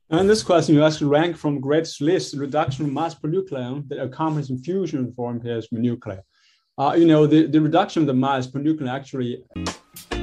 And this question, you ask rank from greatest list reduction of mass per nucleon that accompanies in fusion form pairs with nuclei. The reduction of the mass per nucleon actually